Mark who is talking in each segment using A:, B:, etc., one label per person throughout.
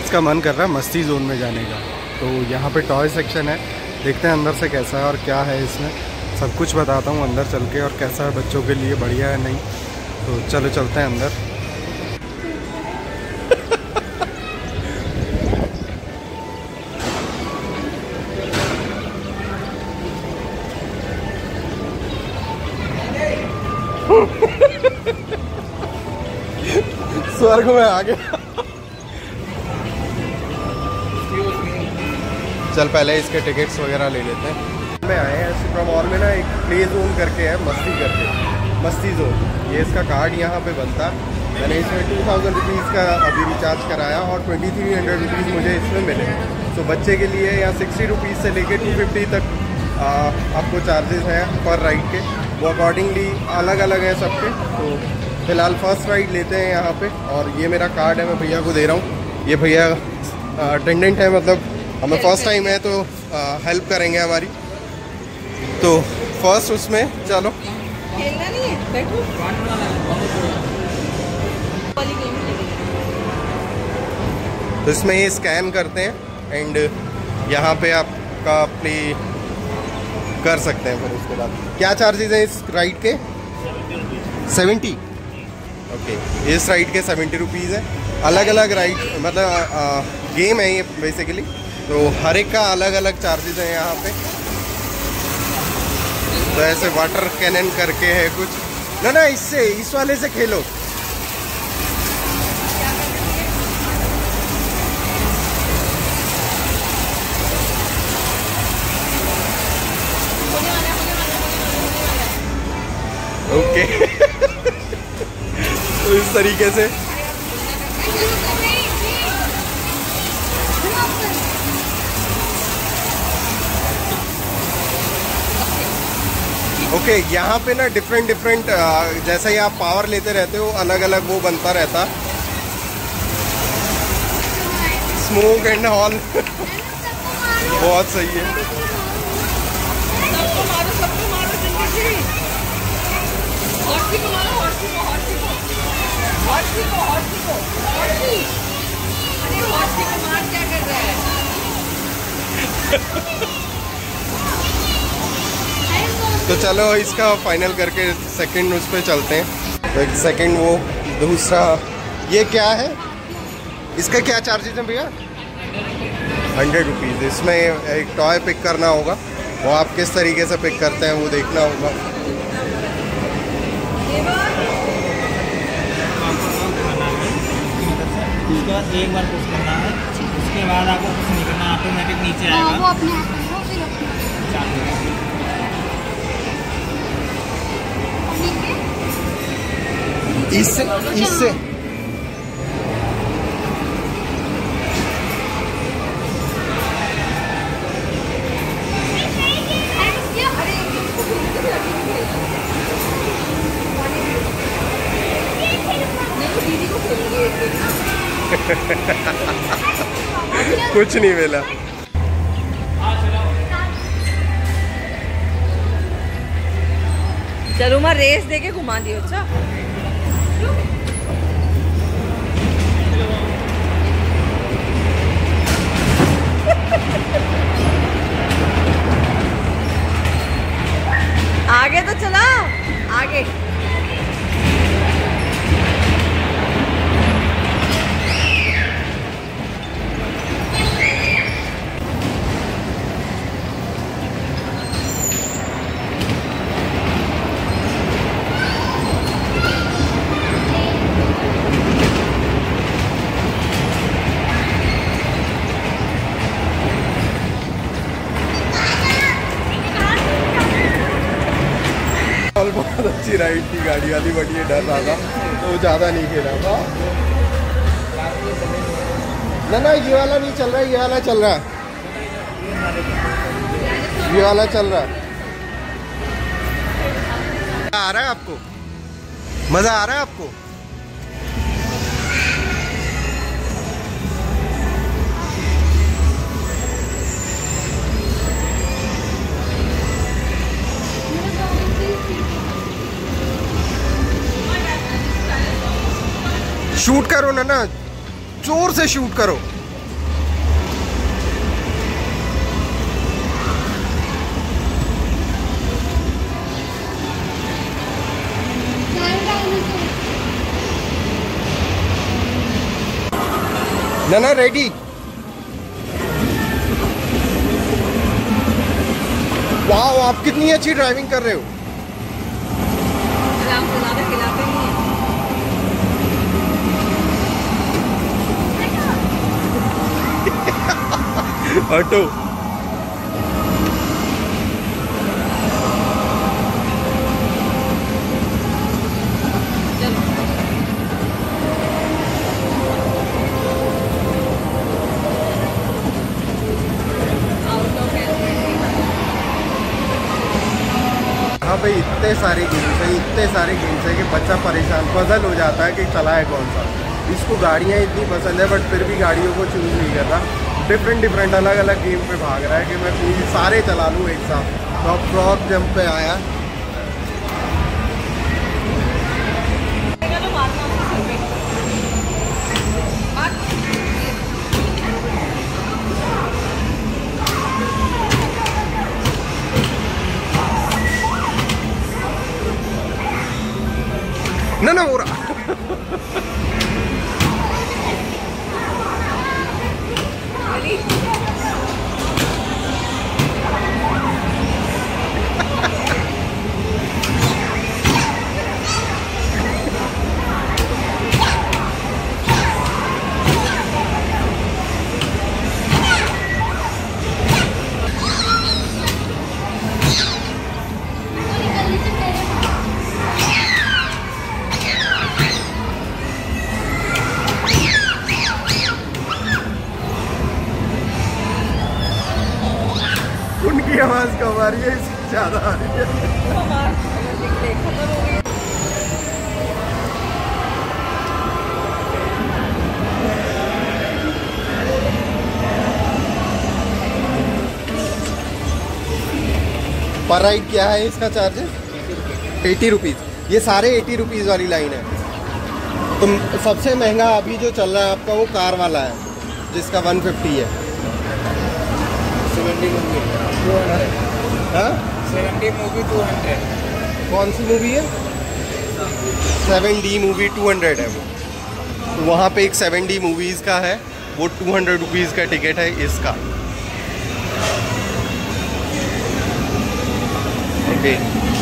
A: Kids का मन कर रहा है मस्ती जोन में जाने का। तो यहाँ पे टॉय सेक्शन है, देखते हैं अंदर से कैसा है और क्या है इसमें, सब कुछ बताता हूँ अंदर चल के, और कैसा है बच्चों के लिए, बढ़िया है नहीं। तो चलो चलते हैं अंदर। स्वर्ग में आ गया। चल पहले इसके टिकट्स वगैरह ले लेते हैं। मैं आए हैं सुप्रा मॉल में ना, एक प्ले जोन करके है, मस्ती जोन। ये इसका कार्ड यहाँ पे बनता है। मैंने इसमें 2000 रुपीज़ का अभी रिचार्ज कराया और 2300 रुपीज़ मुझे इसमें मिले। तो बच्चे के लिए यहाँ 60 रुपीज़ से लेके 250 तक आपको चार्जेस हैं पर राइड के, वो अकॉर्डिंगली अलग अलग हैं सबके। तो फिलहाल फर्स्ट राइड लेते हैं यहाँ पे, और ये मेरा कार्ड है, मैं भैया को दे रहा हूँ। ये भैया अटेंडेंट है, मतलब हमें फर्स्ट टाइम है तो हेल्प करेंगे हमारी। तो फर्स्ट उसमें चलो,
B: खेलना नहीं है, बैठो।
A: तो इसमें ये स्कैन करते हैं एंड यहाँ पे आपका प्ले कर सकते हैं। फिर उसके बाद क्या चार्जेस हैं इस राइड के? 70। ओके, इस राइड के 70 रुपीज़ है। अलग अलग राइड, मतलब गेम है ये बेसिकली, तो हर एक का अलग अलग चार्जेस हैं यहाँ पे। तो ऐसे वाटर कैनन करके है कुछ ना, इससे इस वाले से खेलो। ओके। तो इस तरीके से ओके, यहाँ पे ना डिफरेंट जैसे ही आप पावर लेते रहते हो अलग अलग वो बनता रहता, स्मोक एंड ऑल। बहुत सही है। तो चलो इसका फाइनल करके सेकंड उस पर चलते हैं। तो एक सेकंड, वो दूसरा, ये क्या है, इसका क्या चार्जेस हैं भैया? 100 रुपीज़। इसमें एक टॉय पिक करना होगा, वो आप किस तरीके से पिक करते हैं वो देखना होगा।
C: उसके बाद एक बार पुश करना है, उसके बाद आपको कुछ नहीं करना, ऑटोमेटिक नीचे आएगा। वो अपने
A: इससे कुछ नहीं मिला।
B: चलो मैं रेस देके घुमा दियो। अच्छा आगे तो चला, आगे।
A: बहुत अच्छी राइड थी गाड़ी वाली, बट ये डर रहा था तो ज़्यादा नहीं खेला था। ना ये वाला नहीं चल रहा है, ये वाला चल रहा है, ये वाला चल रहा है। आ रहा है आपको? मज़ा आ रहा है आपको? शूट करो ना, जोर से शूट करो। ना रेडी। वाह, आप कितनी अच्छी ड्राइविंग कर रहे हो।
B: आराम से ज़्यादा खिलाते नहीं हैं।
A: ऑटो यहाँ पे इतने सारे गेम्स है कि बच्चा परेशान पजल हो जाता है कि चलाए कौन सा। इसको गाड़ियाँ इतनी पसंद है बट फिर भी गाड़ियों को चूज़ नहीं कर रहा। डिफरेंट अलग अलग गेम पे भाग रहा है कि मैं कोई सारे चला लूँ एक साथ। तो अब फ्रॉग जंप पे आया। ना हो रहा। उनकी आवाज कम आ रही है, इसकी ज्यादा आ रही है।
B: खत्म हो गई।
A: पर राइड क्या है इसका चार्जेस? 80 रुपीज़। ये सारे 80 रुपीज़ वाली लाइन है। तो सबसे महंगा अभी जो चल रहा है आपका वो कार वाला है जिसका 150 है।
C: 70 मूवी 200।
A: हाँ
C: 70 मूवी 200।
A: कौन सी मूवी है? 7D मूवी 200 है वो। तो वहाँ पे एक 7D मूवीज़ का है, वो 200 रुपीज़ का टिकट है इसका। ओके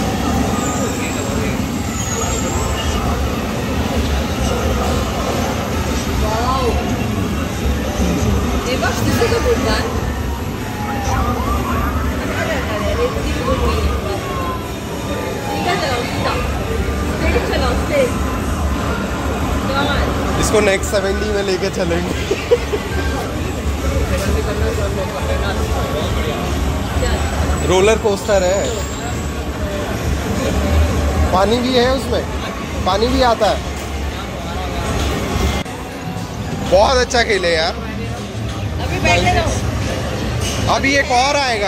A: इसको नेक्स्ट 7D में लेके चलेंगे। रोलर कोस्टर है, पानी भी है उसमें, पानी भी आता है। बहुत अच्छा खेले यार।
B: अभी बैठे रहो।
A: अभी एक और आएगा।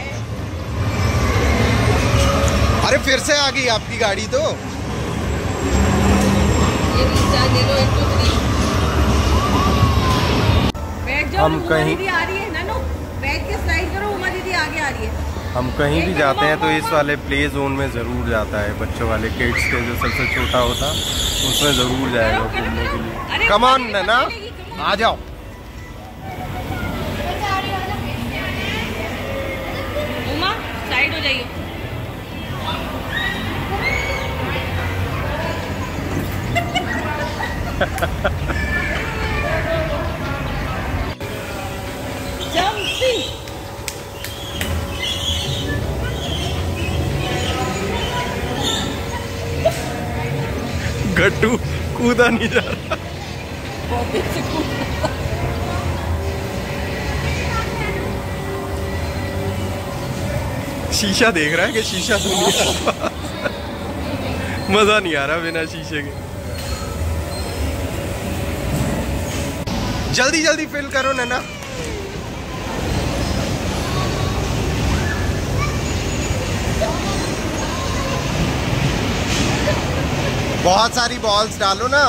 A: अरे फिर से आ गई आपकी गाड़ी तो।
B: ये रिचार्ज दे दो 1 2 3। बैठ जाओ।
A: हम
B: उमा
A: कहीं-
B: दीदी आ रही है नानो, बैठ के स्लाइड करो। उमा दीदी आगे आ रही है।
A: हम कहीं भी जाते हैं तो इस वाले प्ले जोन में ज़रूर जाता है। बच्चों वाले किड्स के जो सबसे छोटा होता उसमें ज़रूर जाएगा घूमने के लिए। कम ऑन ना, आ जाओ।
B: उमा साइड हो जाइए।
A: गट्टू कूदा नहीं जा रहा। शीशा देख रहा है कि शीशा तो नहीं आ रहा। मजा नहीं आ रहा बिना शीशे के। जल्दी जल्दी फिल करो नैना। बहुत सारी बॉल्स डालो ना।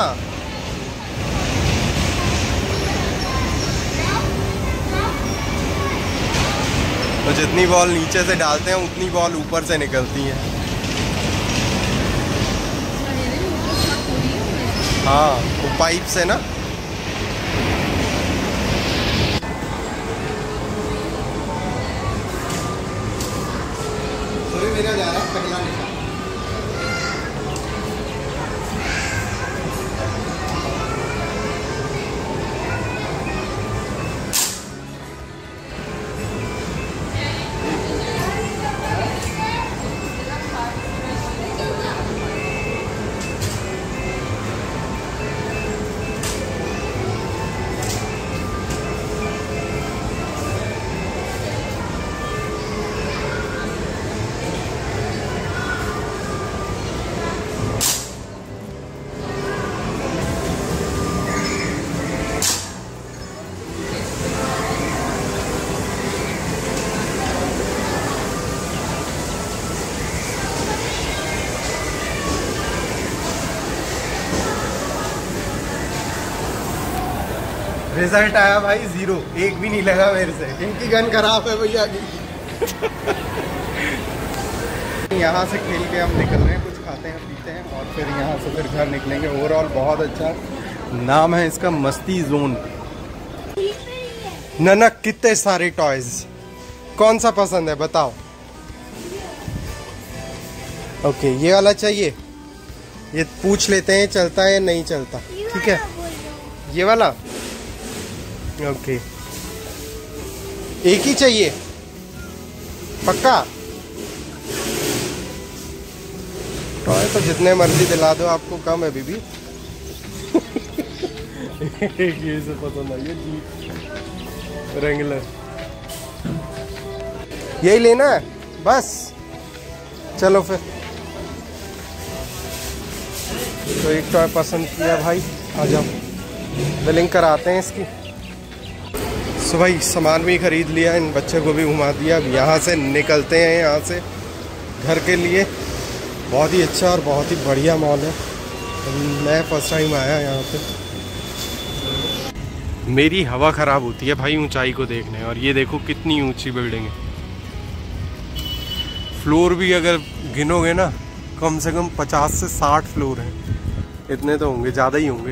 A: तो जितनी बॉल नीचे से डालते हैं उतनी बॉल ऊपर से निकलती हैं। हाँ वो पाइप से ना। रिजल्ट आया भाई 0, एक भी नहीं लगा मेरे से। इनकी गन खराब है भैया की। यहाँ से खेल के हम निकल रहे हैं, कुछ खाते हैं पीते हैं और फिर यहाँ से फिर घर निकलेंगे। ओवरऑल बहुत अच्छा नाम है इसका, मस्ती जोन। ननक कितने सारे टॉयज, कौन सा पसंद है बताओ? ओके ये वाला चाहिए, ये पूछ लेते हैं चलता है या नहीं चलता। ठीक है ये वाला, ओके एक ही चाहिए पक्का? टॉय तो जितने मर्जी दिला दो आपको कम है बीबी। ये से पसंद आई है रेंगुलर, यही लेना है बस। चलो फिर तो एक टॉय पसंद किया भाई, आ जाओ बिलिंग कराते हैं इसकी। सो भाई सामान भी खरीद लिया, इन बच्चे को भी घुमा दिया। अब यहाँ से निकलते हैं, यहाँ से घर के लिए। बहुत ही अच्छा और बहुत ही बढ़िया मॉल है, मैं फर्स्ट टाइम आया यहाँ पे। मेरी हवा ख़राब होती है भाई ऊंचाई को देखने, और ये देखो कितनी ऊंची बिल्डिंग है। फ्लोर भी अगर गिनोगे ना कम से कम 50 से 60 फ्लोर हैं, इतने तो होंगे, ज़्यादा ही होंगे।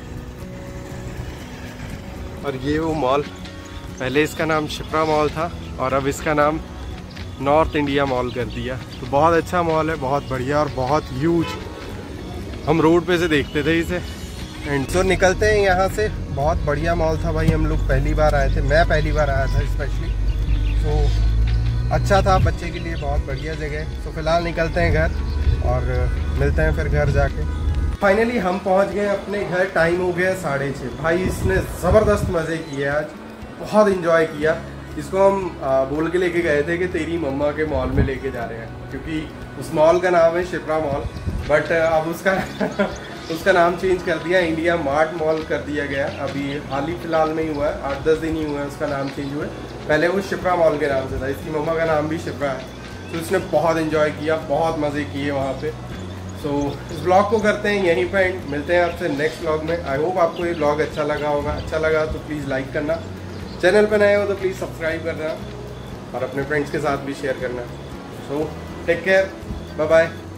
A: और ये वो मॉल, पहले इसका नाम शिप्रा मॉल था और अब इसका नाम नॉर्थ इंडिया मॉल कर दिया। तो बहुत अच्छा मॉल है, बहुत बढ़िया और बहुत ह्यूज। हम रोड पे से देखते थे इसे। एंड तो निकलते हैं यहाँ से। बहुत बढ़िया मॉल था भाई, हम लोग पहली बार आए थे, मैं पहली बार आया था स्पेशली। तो अच्छा था बच्चे के लिए, बहुत बढ़िया जगह। तो फिलहाल निकलते हैं घर और मिलते हैं फिर घर जाके। फाइनली हम पहुँच गए अपने घर, टाइम हो गया 6:30। भाई इसने ज़बरदस्त मज़े किए आज, बहुत इंजॉय किया। इसको हम बोल के लेके गए थे कि तेरी मम्मा के मॉल में लेके जा रहे हैं, क्योंकि उस मॉल का नाम है शिप्रा मॉल, बट अब उसका उसका नाम चेंज कर दिया, इंडिया मार्ट मॉल कर दिया गया। अभी हाल ही फिलहाल में ही हुआ है, 8-10 दिन ही हुआ है उसका नाम चेंज हुआ है। पहले वो शिप्रा मॉल के नाम से था, इसकी मम्मा का नाम भी शिप्रा है। तो इसने बहुत इन्जॉय किया, बहुत मज़े किए वहाँ पे। सो इस ब्लॉग को करते हैं यहीं पे एंड, मिलते हैं आपसे नेक्स्ट ब्लॉग में। आई होप आपको ये ब्लॉग अच्छा लगा होगा। अच्छा लगा तो प्लीज़ लाइक करना, चैनल पर नए हो तो प्लीज़ सब्सक्राइब करना और अपने फ्रेंड्स के साथ भी शेयर करना। So take care, bye bye.